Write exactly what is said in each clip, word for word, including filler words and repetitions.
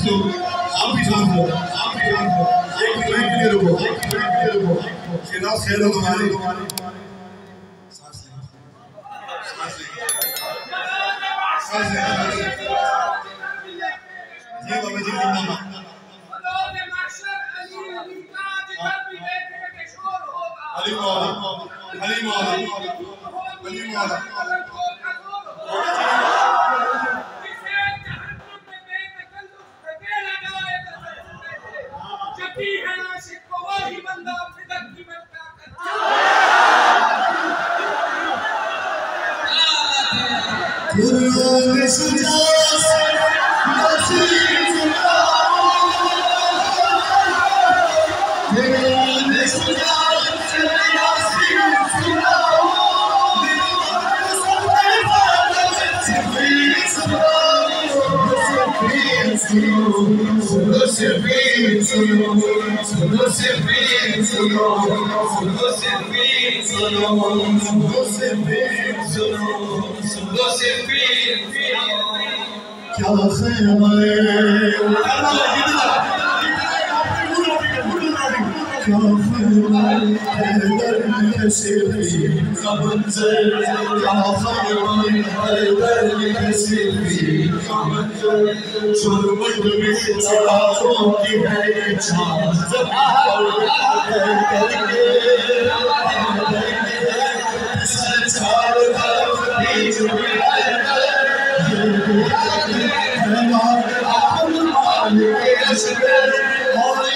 ساتھیوں آپ بھی جان دو آپ بھی جان دو ایک بھی ایک بھی رکو ایک بھی ایک بھی رکو شناب خیر ہو تمہاری سانس لیں سانس لیں سانس لیں جی بابا جی ماما علی مولا علی مولا علی مولا قرآن سجاس نصیب سنا قرآن سجاس نصیب سنا سفیر سنا سفیر سنو سفیر سنو سنو سفیر سنو سنو سفیر سنو سنو سفیر سنو سنو سفیر کیا خیمہ کیا خیمہ حیدر کے سفیر کا منظر کیا خیمہ حیدر کے سفیر کا منظر چرمٹ میں چراغوں کی ہے چاند حیدر کے سچار طرف بیچ میں حیدر حیدر آل کے اشکر ہوئی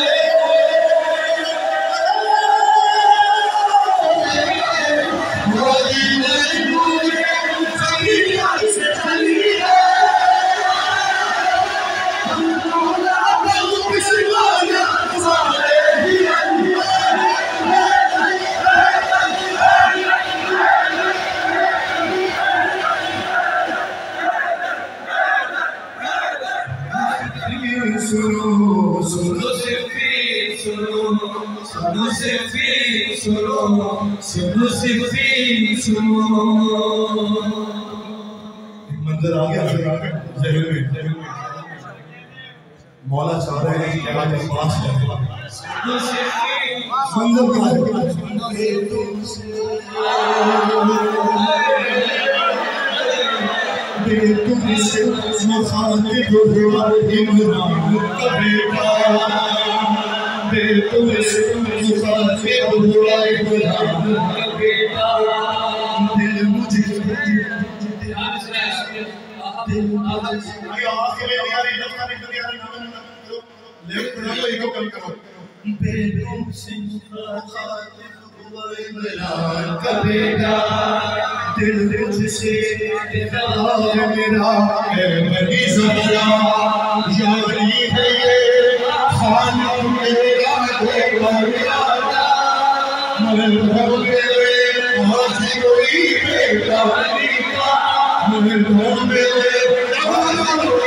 سنو سنو سفیر سنو سنو سفیر سنو سنو سفیر سنو منظر آگیا ذہن میں مولا چاہ رہے ہیں کہ آج پاس جائے سنو سفیر منظر کیا ہے بے تم سے مخاطب ہوا عمران کا بیٹا بے تم سے مخاطب ہوا عمران کا بیٹا دل مجھے دل بے تم سے مخاطب ہوا عمران کا بیٹا دل مجھ سے دلار میرا ہے بنی زہرا یاری ہے یہ خانم میرا ہے بریانا مگر گھر میرے آج کوئی بیٹا نہیں مگر گھر میرے